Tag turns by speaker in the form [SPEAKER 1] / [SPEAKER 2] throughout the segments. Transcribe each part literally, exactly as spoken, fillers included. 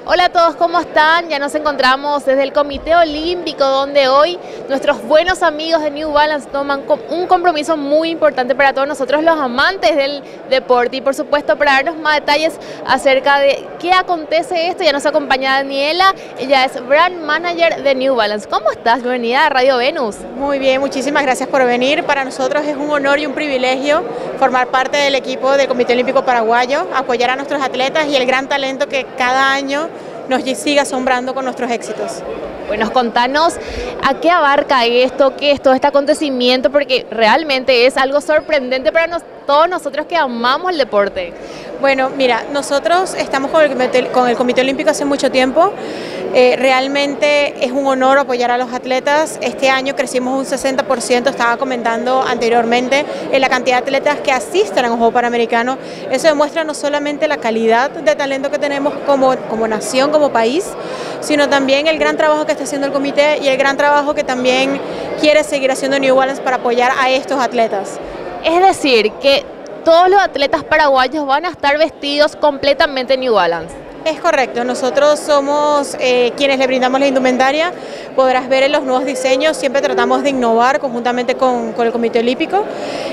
[SPEAKER 1] Hola a todos, ¿cómo están? Ya nos encontramos desde el Comité Olímpico, donde hoy nuestros buenos amigos de New Balance toman un compromiso muy importante para todos nosotros los amantes del deporte. Y por supuesto, para darnos más detalles acerca de qué acontece esto, ya nos acompaña Daniela, ella es Brand Manager de New Balance. ¿Cómo estás? Bienvenida a Radio Venus.
[SPEAKER 2] Muy bien, muchísimas gracias por venir. Para nosotros es un honor y un privilegio formar parte del equipo del Comité Olímpico Paraguayo, apoyar a nuestros atletas y el gran talento que cada año nos sigue asombrando con nuestros éxitos.
[SPEAKER 1] Bueno, contanos a qué abarca esto, qué es todo este acontecimiento, porque realmente es algo sorprendente para nos, todos nosotros que amamos el deporte.
[SPEAKER 2] Bueno, mira, nosotros estamos con el Comité, con el Comité Olímpico hace mucho tiempo. Eh, realmente es un honor apoyar a los atletas. Este año crecimos un sesenta por ciento, estaba comentando anteriormente, en la cantidad de atletas que asisten a un Juego Panamericano. Eso demuestra no solamente la calidad de talento que tenemos como, como nación, como país, sino también el gran trabajo que está haciendo el comité y el gran trabajo que también quiere seguir haciendo New Balance para apoyar a estos atletas.
[SPEAKER 1] Es decir, que todos los atletas paraguayos van a estar vestidos completamente New Balance.
[SPEAKER 2] Es correcto, nosotros somos eh, quienes le brindamos la indumentaria. Podrás ver en los nuevos diseños, siempre tratamos de innovar conjuntamente con, con el Comité Olímpico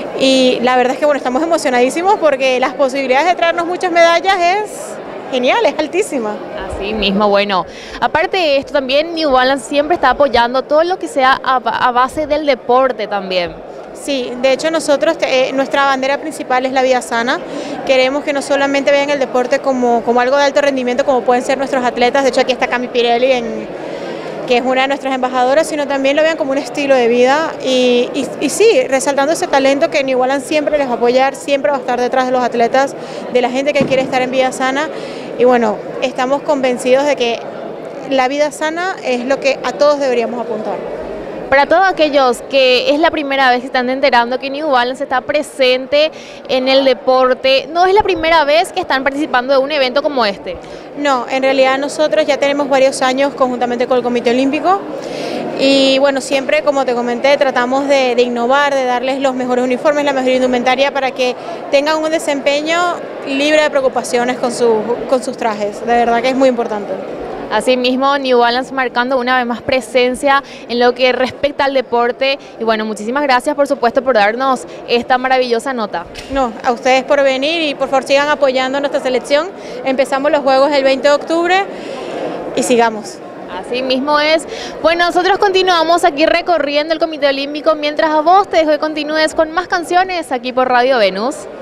[SPEAKER 2] y la verdad es que bueno, estamos emocionadísimos porque las posibilidades de traernos muchas medallas es genial, es altísima.
[SPEAKER 1] Así mismo, bueno, aparte de esto también New Balance siempre está apoyando todo lo que sea a, a base del deporte también.
[SPEAKER 2] Sí, de hecho nosotros, eh, nuestra bandera principal es la vida sana. Queremos que no solamente vean el deporte como, como algo de alto rendimiento, como pueden ser nuestros atletas. De hecho aquí está Cami Pirelli, en, que es una de nuestras embajadoras, sino también lo vean como un estilo de vida. Y, y, y sí, resaltando ese talento que New Balance siempre les va a apoyar, siempre va a estar detrás de los atletas, de la gente que quiere estar en vida sana. Y bueno, estamos convencidos de que la vida sana es lo que a todos deberíamos apuntar.
[SPEAKER 1] Para todos aquellos que es la primera vez que están enterando que New Balance está presente en el deporte, ¿no es la primera vez que están participando de un evento como este?
[SPEAKER 2] No, en realidad nosotros ya tenemos varios años conjuntamente con el Comité Olímpico y bueno, siempre como te comenté tratamos de, de innovar, de darles los mejores uniformes, la mejor indumentaria para que tengan un desempeño libre de preocupaciones con, su, con sus trajes, de verdad que es muy importante.
[SPEAKER 1] Asimismo, New Balance marcando una vez más presencia en lo que respecta al deporte. Y bueno, muchísimas gracias por supuesto por darnos esta maravillosa nota.
[SPEAKER 2] No, a ustedes por venir y por favor sigan apoyando a nuestra selección. Empezamos los Juegos el veinte de octubre y sigamos.
[SPEAKER 1] Así mismo es. Bueno, nosotros continuamos aquí recorriendo el Comité Olímpico, mientras a vos te dejo que continúes con más canciones aquí por Radio Venus.